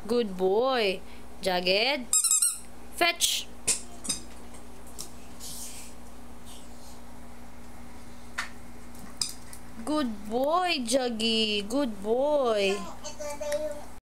Good boy. Jagged. Fetch. Good boy, Juggy. Good boy. Ito na yung